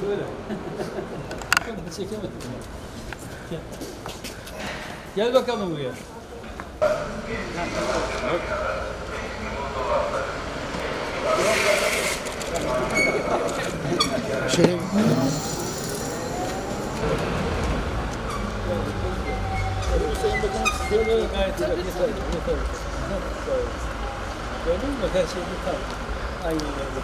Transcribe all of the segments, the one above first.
böyle. Çekemedim. Gel. Gel bakalım buraya. Sayın Bakanım size Gayet güzel. Yeter. Gördün mü? Her şey yeter. Aynen öyle.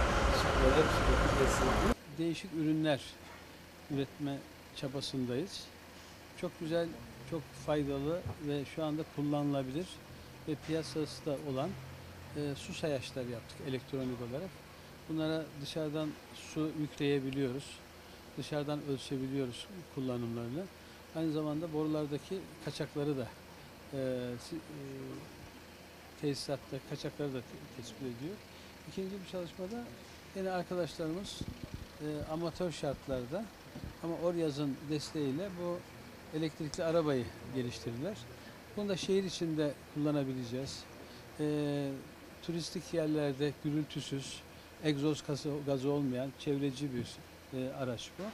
Değişik ürünler üretme çabasındayız. Çok güzel, çok faydalı ve şu anda kullanılabilir ve piyasası da olan su sayaçları yaptık elektronik olarak. Bunlara dışarıdan su yükleyebiliyoruz. Dışarıdan ölçebiliyoruz kullanımlarını. Aynı zamanda borulardaki kaçakları da tesisatta kaçakları da tespit ediyor. İkinci bir çalışmada yine arkadaşlarımız amatör şartlarda ama Oryaz'ın desteğiyle bu elektrikli arabayı geliştirdiler. Bunu da şehir içinde kullanabileceğiz. Turistik yerlerde gürültüsüz, egzoz gazı olmayan çevreci bir araç bu.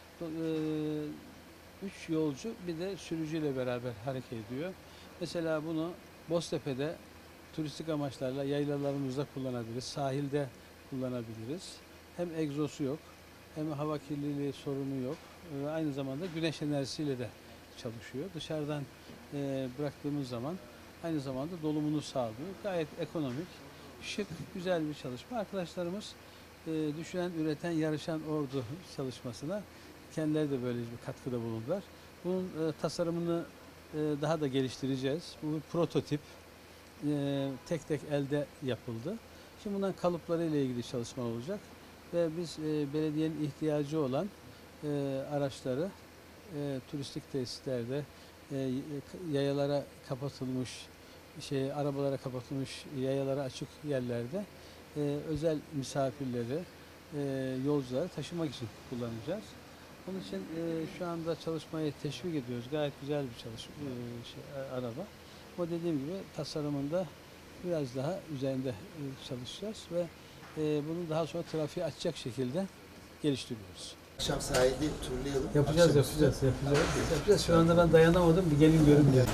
3 yolcu bir de sürücüyle beraber hareket ediyor. Mesela bunu Boztepe'de turistik amaçlarla yaylalarımızda kullanabiliriz, sahilde kullanabiliriz. Hem egzosu yok, hem hava kirliliği sorunu yok. Aynı zamanda güneş enerjisiyle de çalışıyor. Dışarıdan bıraktığımız zaman aynı zamanda dolumunu sağlıyor. Gayet ekonomik, şık, güzel bir çalışma. Arkadaşlarımız düşünen, üreten, yarışan ordu çalışmasına kendileri de böyle bir katkıda bulundular. Bunun tasarımını daha da geliştireceğiz. Bu bir prototip. Tek tek elde yapıldı. Şimdi bundan kalıpları ile ilgili çalışma olacak ve biz belediyenin ihtiyacı olan araçları turistik tesislerde yayalara kapatılmış arabalara kapatılmış yayalara açık yerlerde özel misafirleri yolcuları taşımak için kullanacağız. Onun için şu anda çalışmayı teşvik ediyoruz. Gayet güzel bir araba. Ama dediğim gibi tasarımında biraz daha üzerinde çalışacağız ve bunu daha sonra trafiğe açacak şekilde geliştiriyoruz. akşam sahilde turlayalım. Yapacağız. Şu anda ben dayanamadım. Bir gelin görün diye.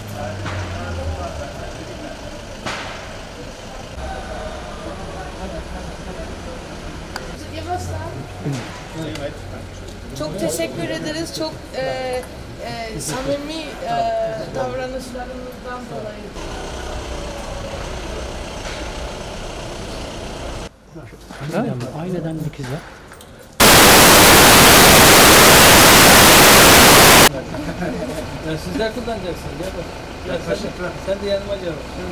Çok teşekkür ederiz. Çok samimi davranışlarınızdan dolayı. Aileden dikizler. Sizler kullanacaksınız. Gel bak. Sen de yanıma gel.